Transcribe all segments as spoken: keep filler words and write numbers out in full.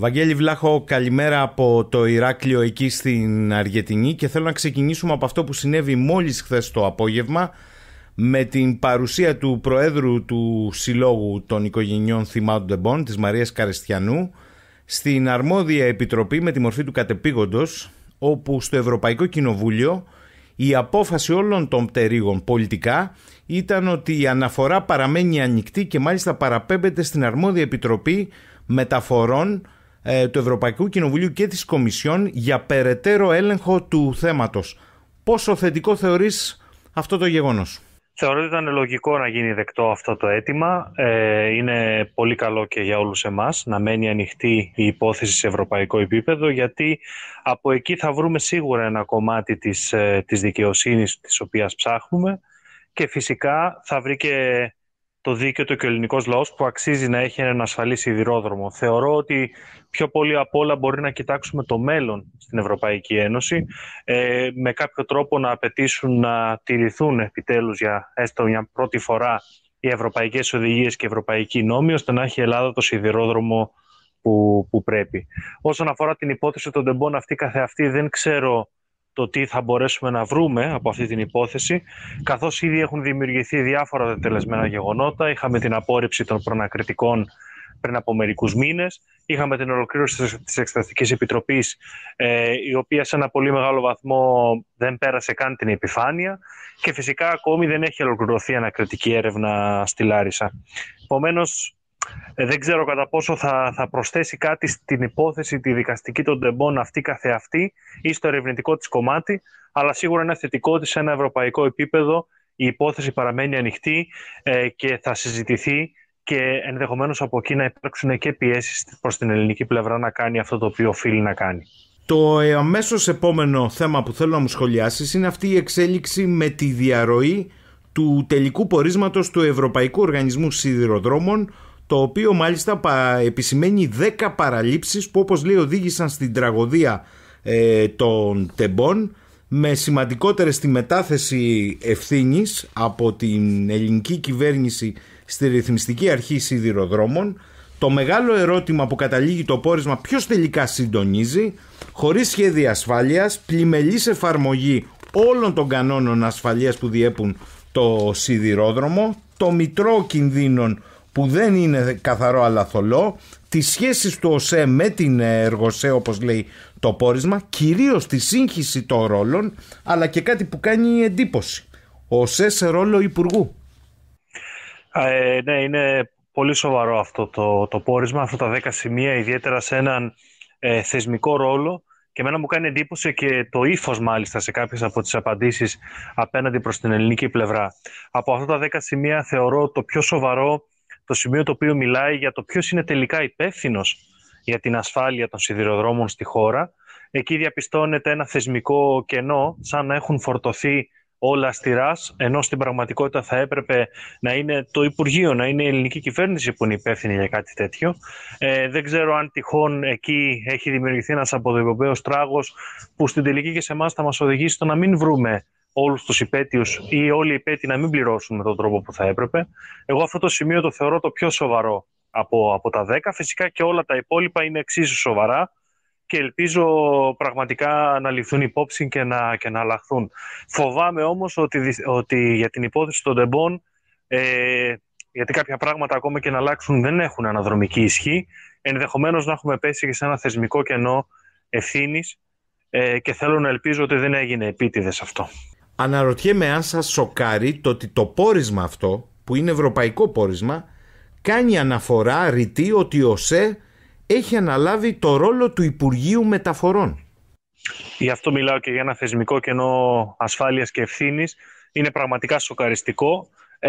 Βαγγέλη Βλάχο, καλημέρα από το Ηράκλειο εκεί στην Αργεντινή, και θέλω να ξεκινήσουμε από αυτό που συνέβη μόλις χθες το απόγευμα με την παρουσία του Προέδρου του Συλλόγου των Οικογενειών Θυμάτων Τεμπών, της Μαρίας Καρεστιανού, στην αρμόδια επιτροπή με τη μορφή του κατεπήγοντος, όπου στο Ευρωπαϊκό Κοινοβούλιο η απόφαση όλων των πτερίγων πολιτικά ήταν ότι η αναφορά παραμένει ανοιχτή και μάλιστα παραπέμπεται στην αρμόδια επιτροπή μεταφορών ε, του Ευρωπαϊκού Κοινοβουλίου και της Κομισιόν για περαιτέρω έλεγχο του θέματος. Πόσο θετικό θεωρείς αυτό το γεγονός? Θεωρώ ότι ήταν λογικό να γίνει δεκτό αυτό το αίτημα. Ε, είναι πολύ καλό και για όλους εμάς να μένει ανοιχτή η υπόθεση σε ευρωπαϊκό επίπεδο, γιατί από εκεί θα βρούμε σίγουρα ένα κομμάτι της, της δικαιοσύνης της οποίας ψάχνουμε, και φυσικά θα βρει και το δίκαιο του και ο ελληνικός λαός που αξίζει να έχει έναν ασφαλή σιδηρόδρομο. Θεωρώ ότι πιο πολύ απ' όλα μπορεί να κοιτάξουμε το μέλλον στην Ευρωπαϊκή Ένωση, ε, με κάποιο τρόπο να απαιτήσουν να τηρηθούν επιτέλους για έστω μια πρώτη φορά οι ευρωπαϊκές οδηγίες και οι ευρωπαϊκοί νόμοι, ώστε να έχει η Ελλάδα το σιδηρόδρομο που, που πρέπει. Όσον αφορά την υπόθεση των τεμπών αυτή καθεαυτή, δεν ξέρω το τι θα μπορέσουμε να βρούμε από αυτή την υπόθεση, καθώς ήδη έχουν δημιουργηθεί διάφορα τετελεσμένα γεγονότα. Είχαμε την απόρριψη των προνακριτικών πριν από μερικούς μήνες, είχαμε την ολοκλήρωση της Εξεταστικής Επιτροπής, ε, η οποία σε ένα πολύ μεγάλο βαθμό δεν πέρασε καν την επιφάνεια, και φυσικά ακόμη δεν έχει ολοκληρωθεί ανακριτική έρευνα στη Λάρισα. Επομένως, δεν ξέρω κατά πόσο θα, θα προσθέσει κάτι στην υπόθεση τη δικαστική των τεμπών αυτή καθεαυτή ή στο ερευνητικό της κομμάτι, αλλά σίγουρα είναι θετικό ότι σε ένα ευρωπαϊκό επίπεδο η υπόθεση παραμένει ανοιχτή ε, και θα συζητηθεί, και ενδεχομένως από εκεί να υπάρξουν και πιέσεις προς την ελληνική πλευρά να κάνει αυτό το οποίο οφείλει να κάνει. Το αμέσως επόμενο θέμα που θέλω να μου σχολιάσεις είναι αυτή η εξέλιξη με τη διαρροή του τελικού πορίσματος του Ευρωπαϊκού Οργανισμού Σιδηροδρόμων, το οποίο μάλιστα επισημαίνει δέκα παραλήψεις που, όπως λέει, οδήγησαν στην τραγωδία ε, των τεμπών, με σημαντικότερες τη μετάθεση ευθύνης από την ελληνική κυβέρνηση στη Ρυθμιστική Αρχή Σιδηροδρόμων. Το μεγάλο ερώτημα που καταλήγει το πόρισμα: ποιος τελικά συντονίζει, χωρίς σχέδια ασφάλειας, πλημελής εφαρμογή όλων των κανόνων ασφαλείας που διέπουν το σιδηρόδρομο, το μητρό κινδύνων που δεν είναι καθαρό αλλά θολό, τις σχέσεις του ΟΣΕ με την Εργοσέ, όπως λέει το πόρισμα, κυρίως τη σύγχυση των ρόλων, αλλά και κάτι που κάνει εντύπωση: ο ΟΣΕ σε ρόλο υπουργού. Ε, ναι, είναι πολύ σοβαρό αυτό το, το πόρισμα, αυτά τα δέκα σημεία, ιδιαίτερα σε έναν ε, θεσμικό ρόλο, και εμένα μου κάνει εντύπωση και το ύφος μάλιστα σε κάποιες από τις απαντήσεις απέναντι προς την ελληνική πλευρά. Από αυτά τα δέκα σημεία θεωρώ το πιο σοβαρό το σημείο το οποίο μιλάει για το ποιος είναι τελικά υπεύθυνος για την ασφάλεια των σιδηροδρόμων στη χώρα. Εκεί διαπιστώνεται ένα θεσμικό κενό, σαν να έχουν φορτωθεί όλα στηράς, ενώ στην πραγματικότητα θα έπρεπε να είναι το Υπουργείο, να είναι η ελληνική κυβέρνηση που είναι υπεύθυνη για κάτι τέτοιο. Ε, δεν ξέρω αν τυχόν εκεί έχει δημιουργηθεί ένας αποδομιωμένος τράγος που στην τελική και σε εμάς θα μας οδηγήσει στο να μην βρούμε όλους τους υπέτειους ή όλοι οι υπέτειοι να μην πληρώσουν με τον τρόπο που θα έπρεπε. Εγώ αυτό το σημείο το θεωρώ το πιο σοβαρό από, από τα δέκα. Φυσικά και όλα τα υπόλοιπα είναι εξίσου σοβαρά, και ελπίζω πραγματικά να ληφθούν υπόψη και να, και να αλλάχθουν. Φοβάμαι όμως ότι, ότι για την υπόθεση των τεμπών, ε, γιατί κάποια πράγματα ακόμα και να αλλάξουν δεν έχουν αναδρομική ισχύ, ενδεχομένως να έχουμε πέσει και σε ένα θεσμικό κενό ευθύνης, ε, και θέλω να ελπίζω ότι δεν έγινε επίτηδες αυτό. Αναρωτιέμαι αν σας σοκάρει το ότι το πόρισμα αυτό, που είναι ευρωπαϊκό πόρισμα, κάνει αναφορά ρητή ότι ο ΟΣΕ έχει αναλάβει το ρόλο του Υπουργείου Μεταφορών. Γι' αυτό μιλάω και για ένα θεσμικό κενό ασφάλειας και ευθύνης. Είναι πραγματικά σοκαριστικό.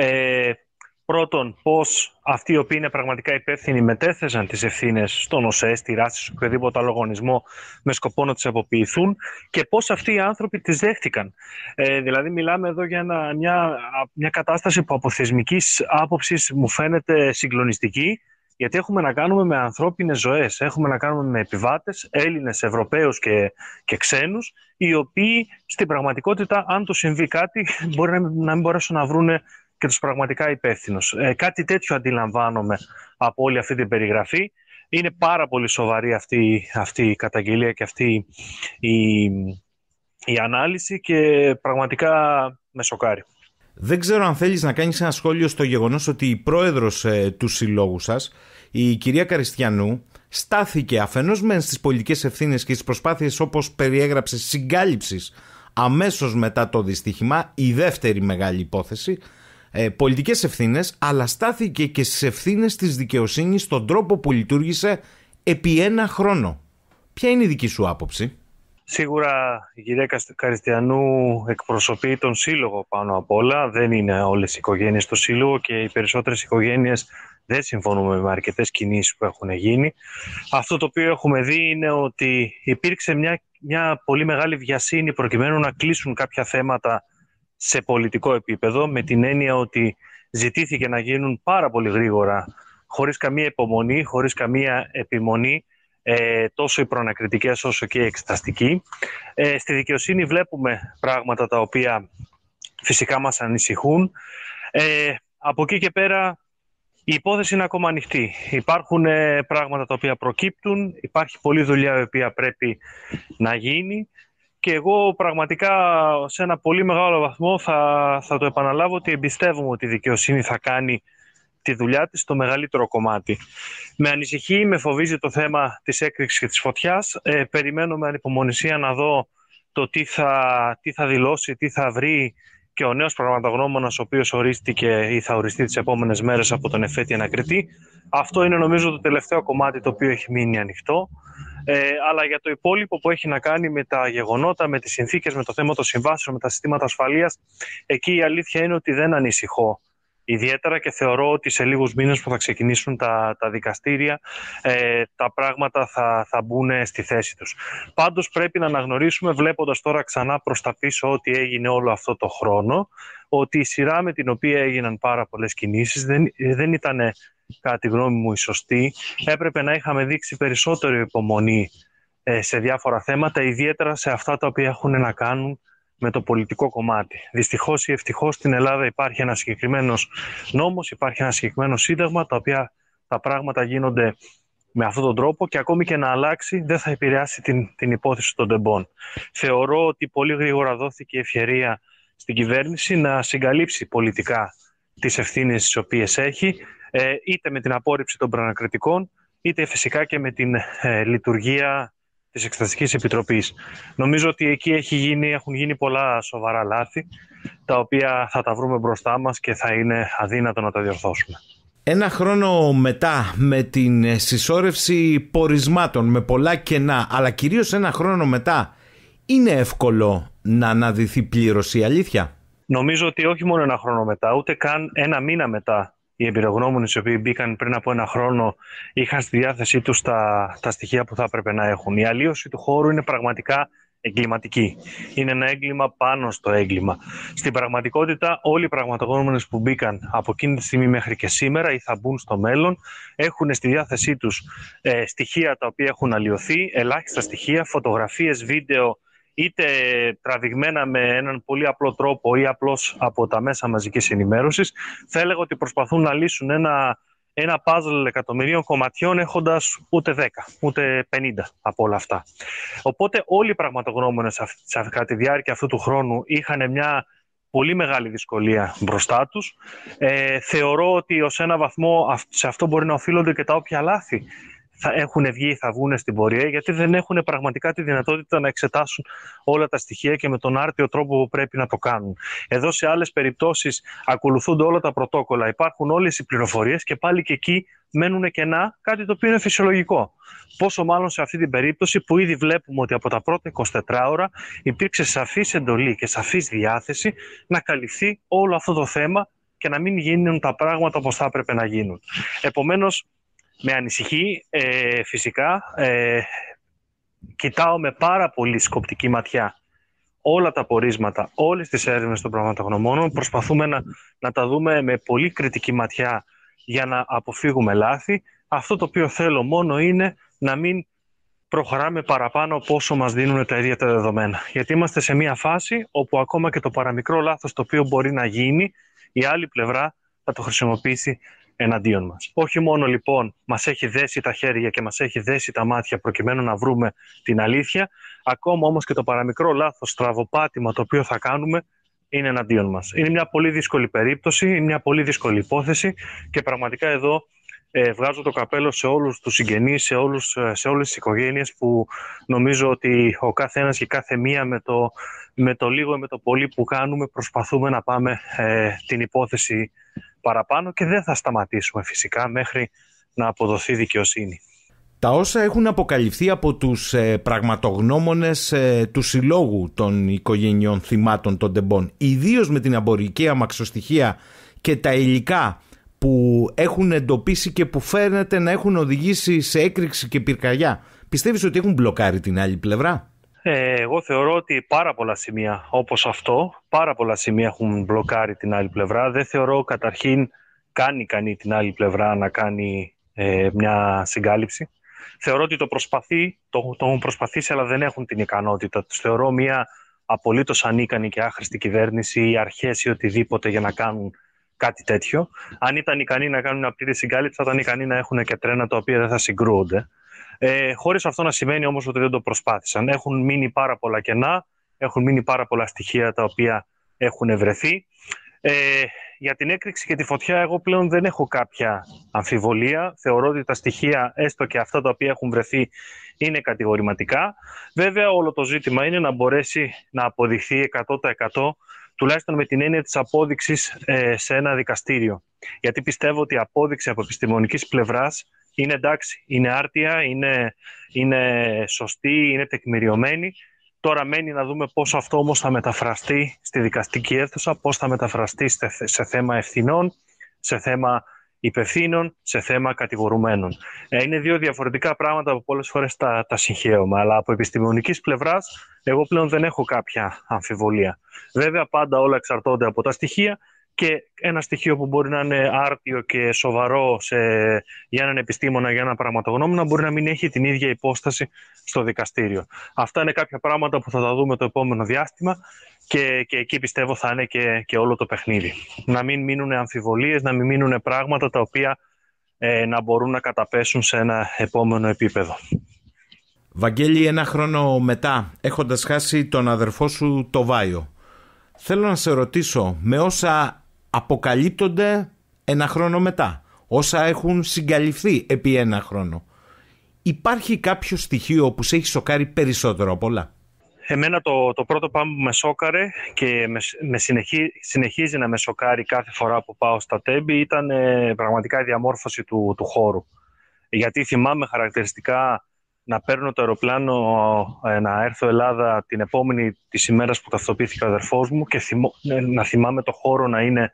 Ε, πρώτον, πώς αυτοί οι οποίοι είναι πραγματικά υπεύθυνοι μετέθεσαν τις ευθύνες στον ΟΣΕ, στη ΡΑΣ, σε οποιοδήποτε άλλο οργανισμό, με σκοπό να τις αποποιηθούν, και πώς αυτοί οι άνθρωποι τις δέχτηκαν. Ε, δηλαδή, μιλάμε εδώ για ένα, μια, μια κατάσταση που από θεσμικής άποψης μου φαίνεται συγκλονιστική. Γιατί έχουμε να κάνουμε με ανθρώπινες ζωές, έχουμε να κάνουμε με επιβάτες, Έλληνες, Ευρωπαίους και, και ξένους, οι οποίοι στην πραγματικότητα, αν του συμβεί κάτι, μπορεί να μην, να μην μπορέσουν να βρούνε και τους πραγματικά υπεύθυνους. Ε, κάτι τέτοιο αντιλαμβάνομαι από όλη αυτή την περιγραφή. Είναι πάρα πολύ σοβαρή αυτή, αυτή η καταγγελία και αυτή η, η ανάλυση και πραγματικά με σοκάρει. Δεν ξέρω αν θέλεις να κάνεις ένα σχόλιο στο γεγονός ότι η πρόεδρος ε, του συλλόγου σας, η κυρία Καριστιανού, στάθηκε αφενός μεν στις πολιτικές ευθύνες και στις προσπάθειες, όπως περιέγραψε, συγκάλυψης αμέσως μετά το δυστύχημα, η δεύτερη μεγάλη υπόθεση, ε, πολιτικές ευθύνες, αλλά στάθηκε και στις ευθύνες της δικαιοσύνης στον τρόπο που λειτουργήσε επί ένα χρόνο. Ποια είναι η δική σου άποψη? Σίγουρα η κυρία Καριστιανού εκπροσωπεί τον σύλλογο πάνω απ' όλα. Δεν είναι όλες οι οικογένειες στο σύλλογο και οι περισσότερες οικογένειες δεν συμφωνούμε με αρκετές κινήσεις που έχουν γίνει. Αυτό το οποίο έχουμε δει είναι ότι υπήρξε μια, μια πολύ μεγάλη βιασύνη προκειμένου να κλείσουν κάποια θέματα σε πολιτικό επίπεδο, με την έννοια ότι ζητήθηκε να γίνουν πάρα πολύ γρήγορα, χωρίς καμία υπομονή, χωρίς καμία επιμονή, Ε, τόσο οι προανακριτικές όσο και οι εξεταστικοί. Ε, στη δικαιοσύνη βλέπουμε πράγματα τα οποία φυσικά μας ανησυχούν. Ε, από εκεί και πέρα η υπόθεση είναι ακόμα ανοιχτή. Υπάρχουν ε, πράγματα τα οποία προκύπτουν, υπάρχει πολλή δουλειά η οποία πρέπει να γίνει και εγώ πραγματικά σε ένα πολύ μεγάλο βαθμό θα, θα το επαναλάβω ότι εμπιστεύομαι ότι η δικαιοσύνη θα κάνει τη δουλειά της στο μεγαλύτερο κομμάτι. Με ανησυχεί, με φοβίζει το θέμα της έκρηξης και της φωτιάς. Ε, περιμένω με ανυπομονησία να δω το τι θα, τι θα δηλώσει, τι θα βρει και ο νέος πραγματογνώμονας, ο οποίος ορίστηκε ή θα οριστεί τις επόμενες μέρες από τον εφέτη ανακριτή. Αυτό είναι νομίζω το τελευταίο κομμάτι το οποίο έχει μείνει ανοιχτό. Ε, αλλά για το υπόλοιπο που έχει να κάνει με τα γεγονότα, με τις συνθήκες, με το θέμα των συμβάσεων, με τα συστήματα ασφαλείας, εκεί η αλήθεια είναι ότι δεν ανησυχώ ιδιαίτερα και θεωρώ ότι σε λίγους μήνες που θα ξεκινήσουν τα, τα δικαστήρια ε, τα πράγματα θα, θα μπουν στη θέση τους. Πάντως πρέπει να αναγνωρίσουμε, βλέποντας τώρα ξανά προς τα πίσω ότι έγινε όλο αυτό το χρόνο, ότι η σειρά με την οποία έγιναν πάρα πολλές κινήσεις δεν, δεν ήταν κατά τη γνώμη μου η σωστή. Έπρεπε να είχαμε δείξει περισσότερη υπομονή ε, σε διάφορα θέματα, ιδιαίτερα σε αυτά τα οποία έχουν να κάνουν με το πολιτικό κομμάτι. Δυστυχώς ή ευτυχώς στην Ελλάδα υπάρχει ένα συγκεκριμένος νόμος, υπάρχει ένα συγκεκριμένο σύνταγμα, τα οποία τα πράγματα γίνονται με αυτόν τον τρόπο και ακόμη και να αλλάξει δεν θα επηρεάσει την, την υπόθεση των τεμπών. Θεωρώ ότι πολύ γρήγορα δόθηκε η ευκαιρία στην κυβέρνηση να συγκαλύψει πολιτικά τις ευθύνες τις οποίες έχει, ε, είτε με την απόρριψη των προανακριτικών, είτε φυσικά και με την ε, λειτουργία της Εξεταστικής Επιτροπής. Νομίζω ότι εκεί έχει γίνει, έχουν γίνει πολλά σοβαρά λάθη, τα οποία θα τα βρούμε μπροστά μας και θα είναι αδύνατο να τα διορθώσουμε. Ένα χρόνο μετά, με την συσσόρευση πορισμάτων, με πολλά κενά, αλλά κυρίως ένα χρόνο μετά, είναι εύκολο να αναδυθεί πλήρως η αλήθεια? Νομίζω ότι όχι μόνο ένα χρόνο μετά, ούτε καν ένα μήνα μετά. Οι εμπειρογνώμονες οι οποίοι μπήκαν πριν από ένα χρόνο είχαν στη διάθεσή τους τα, τα στοιχεία που θα έπρεπε να έχουν. Η αλλίωση του χώρου είναι πραγματικά εγκληματική. Είναι ένα έγκλημα πάνω στο έγκλημα. Στην πραγματικότητα, όλοι οι πραγματογνώμονες που μπήκαν από εκείνη τη στιγμή μέχρι και σήμερα ή θα μπουν στο μέλλον έχουν στη διάθεσή τους ε, στοιχεία τα οποία έχουν αλλοιωθεί, ελάχιστα στοιχεία, φωτογραφίες, βίντεο, είτε τραβηγμένα με έναν πολύ απλό τρόπο ή απλώς από τα μέσα μαζικής ενημέρωσης. Θα έλεγα ότι προσπαθούν να λύσουν ένα, ένα παζλ εκατομμυρίων κομματιών έχοντας ούτε δέκα, ούτε πενήντα από όλα αυτά. Οπότε όλοι οι πραγματογνώμονες κατά τη διάρκεια αυτού του χρόνου είχαν μια πολύ μεγάλη δυσκολία μπροστά τους. Ε, θεωρώ ότι ως ένα βαθμό σε αυτό μπορεί να οφείλονται και τα όποια λάθη θα έχουν βγει ή θα βγουν στην πορεία, γιατί δεν έχουν πραγματικά τη δυνατότητα να εξετάσουν όλα τα στοιχεία και με τον άρτιο τρόπο που πρέπει να το κάνουν. Εδώ σε άλλες περιπτώσεις ακολουθούνται όλα τα πρωτόκολλα, υπάρχουν όλες οι πληροφορίες και πάλι και εκεί μένουν κενά, κάτι το οποίο είναι φυσιολογικό. Πόσο μάλλον σε αυτή την περίπτωση που ήδη βλέπουμε ότι από τα πρώτα εικοσιτέσσερις ώρα υπήρξε σαφής εντολή και σαφής διάθεση να καλυφθεί όλο αυτό το θέμα και να μην γίνουν τα πράγματα όπως θα έπρεπε να γίνουν. Επομένως, με ανησυχεί ε, φυσικά, ε, κοιτάω με πάρα πολύ σκοπτική ματιά όλα τα πορίσματα, όλες τις έρευνες των πραγματογνωμόνων, προσπαθούμε να, να τα δούμε με πολύ κριτική ματιά για να αποφύγουμε λάθη. Αυτό το οποίο θέλω μόνο είναι να μην προχωράμε παραπάνω από όσο μας δίνουν τα ίδια τα δεδομένα. Γιατί είμαστε σε μια φάση όπου ακόμα και το παραμικρό λάθος το οποίο μπορεί να γίνει, η άλλη πλευρά θα το χρησιμοποιήσει εναντίον μας. Όχι μόνο λοιπόν μας έχει δέσει τα χέρια και μας έχει δέσει τα μάτια προκειμένου να βρούμε την αλήθεια, ακόμα όμως και το παραμικρό λάθος, στραβοπάτημα το οποίο θα κάνουμε είναι εναντίον μας. Είναι μια πολύ δύσκολη περίπτωση, είναι μια πολύ δύσκολη υπόθεση και πραγματικά εδώ ε, βγάζω το καπέλο σε όλους τους συγγενείς, σε, όλους, σε όλες τις οικογένειες που νομίζω ότι ο κάθε ένας και κάθε μία με το, με το λίγο ή με το πολύ που κάνουμε προσπαθούμε να πάμε ε, την υπόθεση παραπάνω και δεν θα σταματήσουμε φυσικά μέχρι να αποδοθεί δικαιοσύνη. Τα όσα έχουν αποκαλυφθεί από τους ε, πραγματογνώμονες ε, του Συλλόγου των Οικογενειών Θυμάτων των Τεμπών, ιδίως με την εμπορική αμαξοστοιχεία και τα υλικά που έχουν εντοπίσει και που φαίνεται να έχουν οδηγήσει σε έκρηξη και πυρκαγιά, πιστεύεις ότι έχουν μπλοκάρει την άλλη πλευρά? Ε, εγώ θεωρώ ότι πάρα πολλά σημεία όπως αυτό, πάρα πολλά σημεία έχουν μπλοκάρει την άλλη πλευρά. Δεν θεωρώ καταρχήν καν ικανή την άλλη πλευρά να κάνει ε, μια συγκάλυψη. Θεωρώ ότι το προσπαθεί, το, το έχουν προσπαθήσει αλλά δεν έχουν την ικανότητα. Τους θεωρώ μια απολύτως ανίκανη και άχρηστη κυβέρνηση ή αρχές ή οτιδήποτε για να κάνουν κάτι τέτοιο. Αν ήταν ικανοί να κάνουν μια πλήρη συγκάλυψη, θα ήταν ικανοί να έχουν και τρένα τα οποία δεν θα συγκρούονται. Ε, χωρίς αυτό να σημαίνει όμως ότι δεν το προσπάθησαν. Έχουν μείνει πάρα πολλά κενά, έχουν μείνει πάρα πολλά στοιχεία τα οποία έχουν βρεθεί. Ε, για την έκρηξη και τη φωτιά εγώ πλέον δεν έχω κάποια αμφιβολία. Θεωρώ ότι τα στοιχεία, έστω και αυτά τα οποία έχουν βρεθεί, είναι κατηγορηματικά. Βέβαια όλο το ζήτημα είναι να μπορέσει να αποδειχθεί εκατό τοις εκατό, τουλάχιστον με την έννοια της απόδειξης ε, σε ένα δικαστήριο. Γιατί πιστεύω ότι η απόδειξη από επιστημονικής πλευράς είναι εντάξει, είναι άρτια, είναι, είναι σωστή, είναι τεκμηριωμένη. Τώρα μένει να δούμε πώς αυτό όμως θα μεταφραστεί στη δικαστική αίθουσα, πώς θα μεταφραστεί σε θέμα ευθυνών, σε θέμα υπευθύνων, σε θέμα κατηγορουμένων. Είναι δύο διαφορετικά πράγματα που πολλές φορές τα, τα συγχαίουμε, αλλά από επιστημονικής πλευράς εγώ πλέον δεν έχω κάποια αμφιβολία. Βέβαια πάντα όλα εξαρτώνται από τα στοιχεία και ένα στοιχείο που μπορεί να είναι άρτιο και σοβαρό σε, για έναν επιστήμονα, για έναν πραγματογνώμονα, μπορεί να μην έχει την ίδια υπόσταση στο δικαστήριο. Αυτά είναι κάποια πράγματα που θα τα δούμε το επόμενο διάστημα και, και εκεί πιστεύω θα είναι και, και όλο το παιχνίδι. Να μην μείνουν αμφιβολίες, να μην μείνουν πράγματα τα οποία ε, να μπορούν να καταπέσουν σε ένα επόμενο επίπεδο. Βαγγέλη, ένα χρόνο μετά, έχοντας χάσει τον αδερφό σου το Βάιο, θέλω να σε ρωτήσω, με όσα αποκαλύπτονται ένα χρόνο μετά, όσα έχουν συγκαλυφθεί επί ένα χρόνο, υπάρχει κάποιο στοιχείο που σε έχει σοκάρει περισσότερο απ' όλα? Εμένα το, το πρώτο πράγμα που με σόκαρε και με, με συνεχί, συνεχίζει να με σοκάρει κάθε φορά που πάω στα Τέμπη ήταν ε, πραγματικά η διαμόρφωση του, του χώρου. Γιατί θυμάμαι χαρακτηριστικά να παίρνω το αεροπλάνο ε, να έρθω Ελλάδα την επόμενη της ημέρας που ταυτοποιήθηκε ο αδερφός μου και θυμώ, ε, να θυμάμαι το χώρο να είναι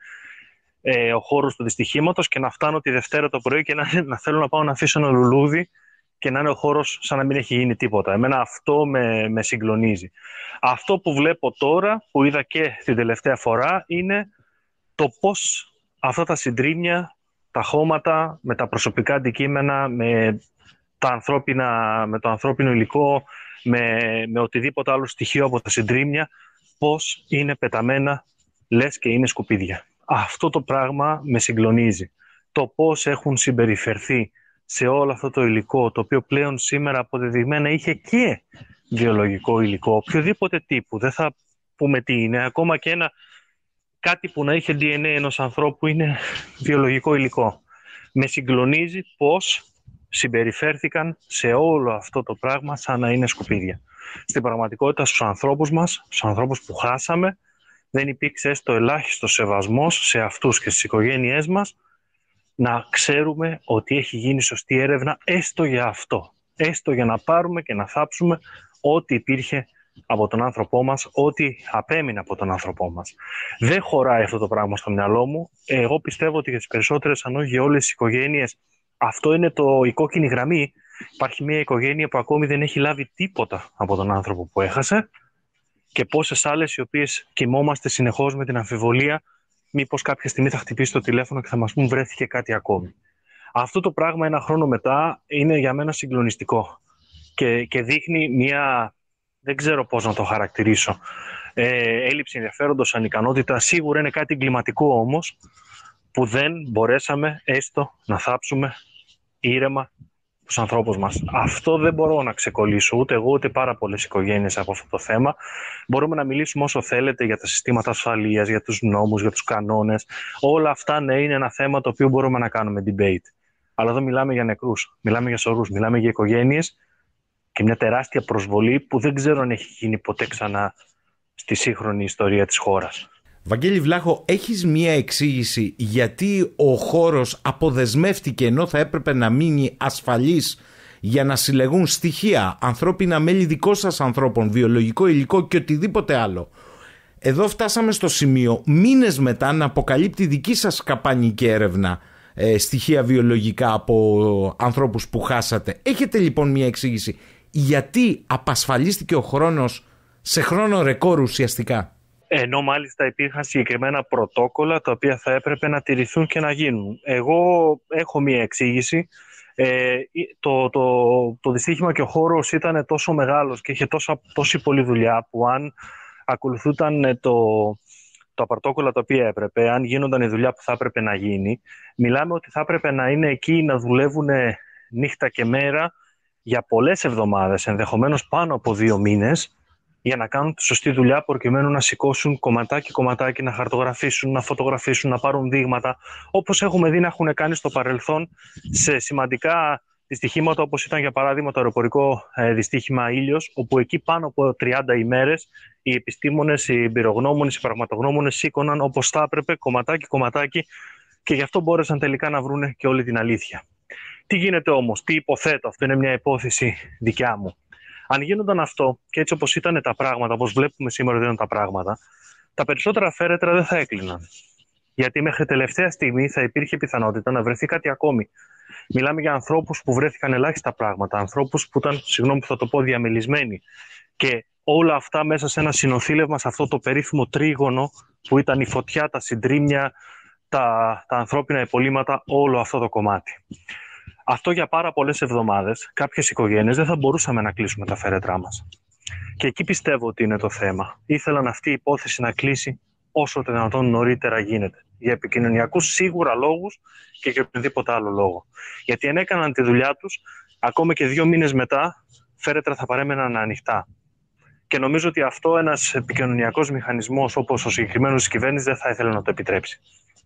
ε, ο χώρος του δυστυχήματος και να φτάνω τη Δευτέρα το πρωί και να, να θέλω να πάω να αφήσω ένα λουλούδι και να είναι ο χώρος σαν να μην έχει γίνει τίποτα. Εμένα αυτό με, με συγκλονίζει. Αυτό που βλέπω τώρα, που είδα και την τελευταία φορά, είναι το πώς αυτά τα συντρίμμια, τα χώματα, με τα προσωπικά αντικείμενα, με, τα ανθρώπινα, με το ανθρώπινο υλικό, με, με οτιδήποτε άλλο στοιχείο από τα συντρίμμια, πώς είναι πεταμένα, λες και είναι σκουπίδια. Αυτό το πράγμα με συγκλονίζει. Το πώς έχουν συμπεριφερθεί σε όλο αυτό το υλικό, το οποίο πλέον σήμερα αποδεδειγμένα είχε και βιολογικό υλικό, οποιοδήποτε τύπου, δεν θα πούμε τι είναι, ακόμα και ένα κάτι που να είχε ντι εν έι ενός ανθρώπου είναι βιολογικό υλικό. Με συγκλονίζει πώς συμπεριφέρθηκαν σε όλο αυτό το πράγμα σαν να είναι σκουπίδια. Στην πραγματικότητα στους ανθρώπους μας, στους ανθρώπους που χάσαμε, δεν υπήρξε έστω ελάχιστο σεβασμός σε αυτούς και στις οικογένειές μας, να ξέρουμε ότι έχει γίνει σωστή έρευνα έστω για αυτό. Έστω για να πάρουμε και να θάψουμε ό,τι υπήρχε από τον άνθρωπό μας, ό,τι απέμεινε από τον άνθρωπό μας. Δεν χωράει αυτό το πράγμα στο μυαλό μου. Εγώ πιστεύω ότι για τις περισσότερες, αν όχι για όλες τις οικογένειες, αυτό είναι το, η κόκκινη γραμμή. Υπάρχει μια οικογένεια που ακόμη δεν έχει λάβει τίποτα από τον άνθρωπο που έχασε και πόσες άλλες οι οποίες κοιμόμαστε συνεχώς με την αμφιβολία μήπως κάποια στιγμή θα χτυπήσει το τηλέφωνο και θα μας πούν βρέθηκε κάτι ακόμη. Αυτό το πράγμα ένα χρόνο μετά είναι για μένα συγκλονιστικό και, και δείχνει μια, δεν ξέρω πώς να το χαρακτηρίσω, ε, έλλειψη ενδιαφέροντος, ανικανότητα. Σίγουρα είναι κάτι εγκληματικό όμως που δεν μπορέσαμε έστω να θάψουμε ήρεμα τους ανθρώπους μας. Αυτό δεν μπορώ να ξεκολλήσω ούτε εγώ ούτε πάρα πολλές οικογένειες από αυτό το θέμα. Μπορούμε να μιλήσουμε όσο θέλετε για τα συστήματα ασφαλείας, για τους νόμους, για τους κανόνες. Όλα αυτά ναι, είναι ένα θέμα το οποίο μπορούμε να κάνουμε debate. Αλλά εδώ μιλάμε για νεκρούς, μιλάμε για σωρούς, μιλάμε για οικογένειες και μια τεράστια προσβολή που δεν ξέρω αν έχει γίνει ποτέ ξανά στη σύγχρονη ιστορία της χώρας. Βαγγέλη Βλάχο, έχεις μία εξήγηση γιατί ο χώρος αποδεσμεύτηκε ενώ θα έπρεπε να μείνει ασφαλής για να συλλεγούν στοιχεία, ανθρώπινα μέλη δικών σας ανθρώπων, βιολογικό υλικό και οτιδήποτε άλλο? Εδώ φτάσαμε στο σημείο μήνες μετά να αποκαλύπτει δική σας καπανική έρευνα ε, στοιχεία βιολογικά από ανθρώπους που χάσατε. Έχετε λοιπόν μία εξήγηση γιατί απασφαλίστηκε ο χρόνος σε χρόνο ρεκόρ ουσιαστικά? Ενώ μάλιστα υπήρχαν συγκεκριμένα πρωτόκολλα τα οποία θα έπρεπε να τηρηθούν και να γίνουν. Εγώ έχω μία εξήγηση. Ε, το, το, το δυστύχημα και ο χώρος ήταν τόσο μεγάλος και είχε τόσα, τόση πολλή δουλειά που αν ακολουθούταν το, τα πρωτόκολλα τα οποία έπρεπε, αν γίνονταν η δουλειά που θα έπρεπε να γίνει, μιλάμε ότι θα έπρεπε να είναι εκεί να δουλεύουν νύχτα και μέρα για πολλές εβδομάδες, ενδεχομένως πάνω από δύο μήνες, για να κάνουν τη σωστή δουλειά προκειμένου να σηκώσουν κομματάκι κομματάκι, να χαρτογραφήσουν, να φωτογραφήσουν, να πάρουν δείγματα, όπως έχουμε δει να έχουν κάνει στο παρελθόν σε σημαντικά δυστυχήματα, όπως ήταν για παράδειγμα το αεροπορικό δυστύχημα Ήλιος, όπου εκεί πάνω από τριάντα ημέρες οι επιστήμονες, οι εμπειρογνώμονες, οι πραγματογνώμονες σήκωναν όπως θα έπρεπε κομματάκι κομματάκι και γι' αυτό μπόρεσαν τελικά να βρούνε και όλη την αλήθεια. Τι γίνεται όμως, τι υποθέτω, αυτό είναι μια υπόθεση δικιά μου. Αν γίνονταν αυτό και έτσι όπως ήταν τα πράγματα, όπως βλέπουμε σήμερα ότι είναι τα πράγματα, τα περισσότερα φέρετρα δεν θα έκλειναν. Γιατί μέχρι τελευταία στιγμή θα υπήρχε πιθανότητα να βρεθεί κάτι ακόμη. Μιλάμε για ανθρώπους που βρέθηκαν ελάχιστα πράγματα, ανθρώπους που ήταν, συγγνώμη που θα το πω, διαμελισμένοι. Και όλα αυτά μέσα σε ένα συνοθήλευμα, σε αυτό το περίφημο τρίγωνο που ήταν η φωτιά, τα συντρίμμια, τα, τα ανθρώπινα υπολείμματα, όλο αυτό το κομμάτι. Αυτό για πάρα πολλές εβδομάδες, κάποιες οικογένειες δεν θα μπορούσαμε να κλείσουμε τα φέρετρά μας. Και εκεί πιστεύω ότι είναι το θέμα. Ήθελαν αυτή η υπόθεση να κλείσει όσο το δυνατόν νωρίτερα γίνεται. Για επικοινωνιακούς σίγουρα λόγους και για οποιοδήποτε άλλο λόγο. Γιατί αν έκαναν τη δουλειά τους, ακόμα και δύο μήνες μετά, φέρετρα θα παρέμεναν ανοιχτά. Και νομίζω ότι αυτό ένας επικοινωνιακός μηχανισμός όπως ο συγκεκριμένος της κυβέρνησης δεν θα ήθελε να το επιτρέψει.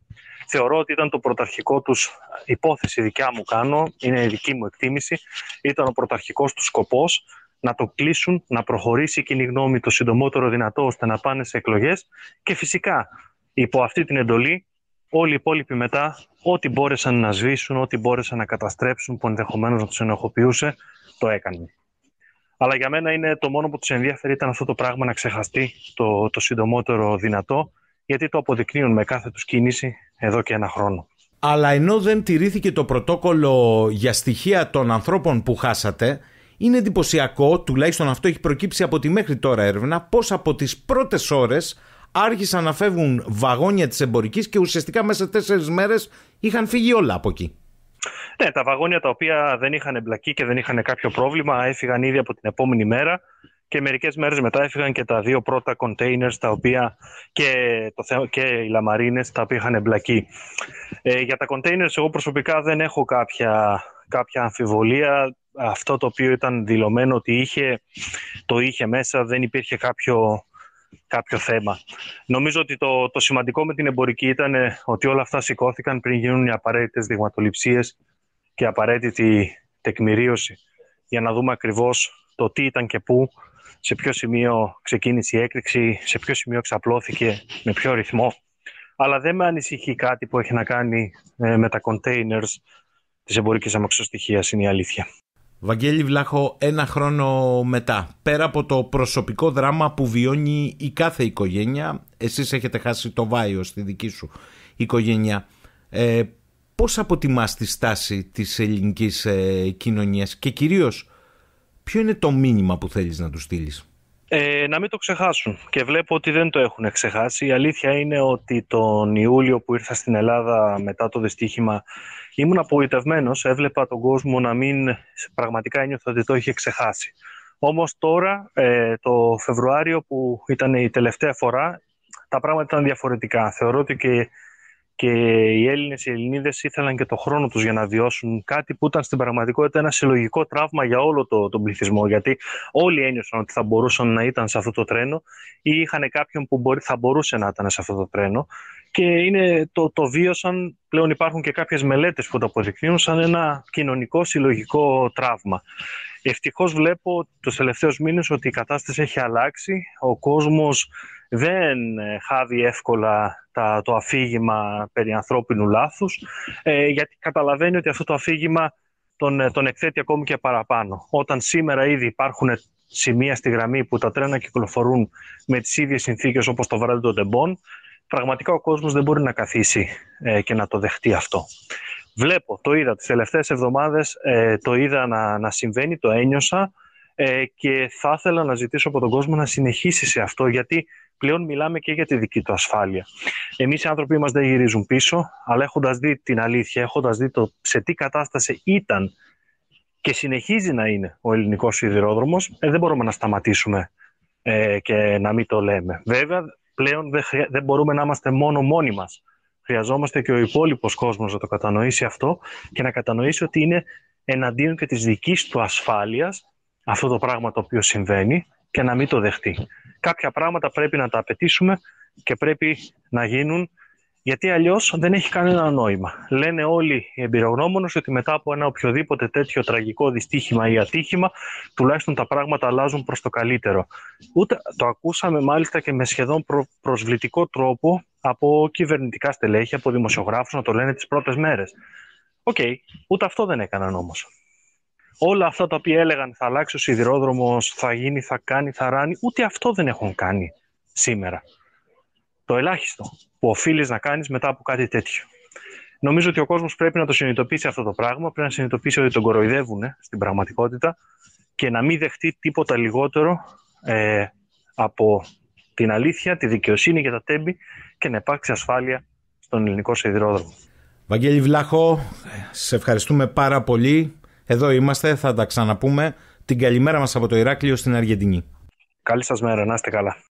Θεωρώ ότι ήταν το πρωταρχικό τους υπόθεση, δικιά μου κάνω, είναι η δική μου εκτίμηση, ήταν ο πρωταρχικός τους σκοπός να το κλείσουν, να προχωρήσει η κοινή γνώμη το συντομότερο δυνατό ώστε να πάνε σε εκλογές και φυσικά υπό αυτή την εντολή όλοι οι υπόλοιποι μετά ό,τι μπόρεσαν να σβήσουν, ό,τι μπόρεσαν να καταστρέψουν που ενδεχομένως να τους ενοχοποιούσε, το έκαναν. Αλλά για μένα είναι το μόνο που τους ενδιαφέρει ήταν αυτό το πράγμα να ξεχαστεί το, το συντομότερο δυνατό, γιατί το αποδεικνύουν με κάθε τους κίνηση εδώ και ένα χρόνο. Αλλά ενώ δεν τηρήθηκε το πρωτόκολλο για στοιχεία των ανθρώπων που χάσατε, είναι εντυπωσιακό, τουλάχιστον αυτό έχει προκύψει από τη μέχρι τώρα έρευνα, πως από τις πρώτες ώρες άρχισαν να φεύγουν βαγόνια της εμπορικής και ουσιαστικά μέσα σε τέσσερις μέρες είχαν φύγει όλα από εκεί. Ναι, τα βαγόνια τα οποία δεν είχαν εμπλακεί και δεν είχαν κάποιο πρόβλημα έφυγαν ήδη από την επόμενη μέρα και μερικές μέρες μετά έφυγαν και τα δύο πρώτα containers τα οποία και, το, και οι λαμαρίνες τα οποία είχαν εμπλακεί. Ε, για τα containers εγώ προσωπικά δεν έχω κάποια, κάποια αμφιβολία. Αυτό το οποίο ήταν δηλωμένο ότι είχε, το είχε μέσα, δεν υπήρχε κάποιο, κάποιο θέμα. Νομίζω ότι το, το σημαντικό με την εμπορική ήταν ότι όλα αυτά σηκώθηκαν πριν γίνουν οι απαραίτητες δειγματοληψίες και απαραίτητη τεκμηρίωση για να δούμε ακριβώς το τι ήταν και πού, σε ποιο σημείο ξεκίνησε η έκρηξη, σε ποιο σημείο εξαπλώθηκε, με ποιο ρυθμό. Αλλά δεν με ανησυχεί κάτι που έχει να κάνει με τα containers της εμπορικής αμαξοστοιχείας, είναι η αλήθεια. Βαγγέλη Βλάχο, ένα χρόνο μετά, πέρα από το προσωπικό δράμα που βιώνει η κάθε οικογένεια, εσείς έχετε χάσει το βάιο στη δική σου οικογένεια, ε, πώς αποτιμάς τη στάση της ελληνικής ε, κοινωνίας και κυρίως ποιο είναι το μήνυμα που θέλεις να τους στείλεις? Ε, να μην το ξεχάσουν και βλέπω ότι δεν το έχουν ξεχάσει. Η αλήθεια είναι ότι τον Ιούλιο που ήρθα στην Ελλάδα μετά το δυστύχημα ήμουν απογοητευμένος, έβλεπα τον κόσμο να μην πραγματικά ένιωθα ότι το είχε ξεχάσει. Όμως τώρα, ε, το Φεβρουάριο που ήταν η τελευταία φορά, τα πράγματα ήταν διαφορετικά. Θεωρώ ότι και, και οι Έλληνες, οι Ελληνίδες ήθελαν και το χρόνο τους για να βιώσουν κάτι που ήταν στην πραγματικότητα ένα συλλογικό τραύμα για όλο το, τον πληθυσμό, γιατί όλοι ένιωσαν ότι θα μπορούσαν να ήταν σε αυτό το τρένο ή είχαν κάποιον που μπορεί, θα μπορούσε να ήταν σε αυτό το τρένο και είναι, το, το βίωσαν. Πλέον υπάρχουν και κάποιες μελέτες που το αποδεικνύουν σαν ένα κοινωνικό συλλογικό τραύμα. Ευτυχώς βλέπω τους τελευταίους μήνες ότι η κατάσταση έχει αλλάξει. Ο κόσμος δεν χάβει εύκολα τα, το αφήγημα περί ανθρώπινου λάθους, ε, γιατί καταλαβαίνει ότι αυτό το αφήγημα τον, τον εκθέτει ακόμη και παραπάνω. Όταν σήμερα ήδη υπάρχουν σημεία στη γραμμή που τα τρένα κυκλοφορούν με τις ίδιες συνθήκες όπως το βράδυ των τεμπών, πραγματικά ο κόσμος δεν μπορεί να καθίσει ε, και να το δεχτεί αυτό. Βλέπω, το είδα τις τελευταίες εβδομάδες, ε, το είδα να, να συμβαίνει, το ένιωσα ε, και θα ήθελα να ζητήσω από τον κόσμο να συνεχίσει σε αυτό, γιατί πλέον μιλάμε και για τη δική του ασφάλεια. Εμείς οι άνθρωποι μας δεν γυρίζουν πίσω, αλλά έχοντας δει την αλήθεια, έχοντας δει το σε τι κατάσταση ήταν και συνεχίζει να είναι ο ελληνικός σιδηρόδρομος, ε, δεν μπορούμε να σταματήσουμε ε, και να μην το λέμε. Βέβαια, πλέον δεν, δεν μπορούμε να είμαστε μόνο μόνοι μας. Χρειαζόμαστε και ο υπόλοιπος κόσμος να το κατανοήσει αυτό και να κατανοήσει ότι είναι εναντίον και της δικής του ασφάλειας αυτό το πράγμα το οποίο συμβαίνει και να μην το δεχτεί. Κάποια πράγματα πρέπει να τα απαιτήσουμε και πρέπει να γίνουν, γιατί αλλιώς δεν έχει κανένα νόημα. Λένε όλοι οι εμπειρογνώμονες ότι μετά από ένα οποιοδήποτε τέτοιο τραγικό δυστύχημα ή ατύχημα, τουλάχιστον τα πράγματα αλλάζουν προς το καλύτερο. Ούτε, το ακούσαμε μάλιστα και με σχεδόν προ, προσβλητικό τρόπο από κυβερνητικά στελέχη, από δημοσιογράφους να το λένε τις πρώτες μέρες. Οκ, okay, ούτε αυτό δεν έκαναν όμως. Όλα αυτά τα οποία έλεγαν θα αλλάξει ο σιδηρόδρομος, θα γίνει, θα κάνει, θα ράνει, ούτε αυτό δεν έχουν κάνει σήμερα. Το ελάχιστο που οφείλεις να κάνεις μετά από κάτι τέτοιο. Νομίζω ότι ο κόσμος πρέπει να το συνειδητοποιήσει αυτό το πράγμα, πρέπει να συνειδητοποιήσει ότι τον κοροϊδεύουν στην πραγματικότητα και να μην δεχτεί τίποτα λιγότερο ε, από την αλήθεια, τη δικαιοσύνη και τα τέμπη και να υπάρξει ασφάλεια στον ελληνικό σιδηρόδρομο. Βαγγέλη Βλάχο, σε ευχαριστούμε πάρα πολύ. Εδώ είμαστε, θα τα ξαναπούμε. Την καλημέρα μας από το Ηράκλειο στην Αργεντινή. Καλή σας μέρα, να είστε καλά.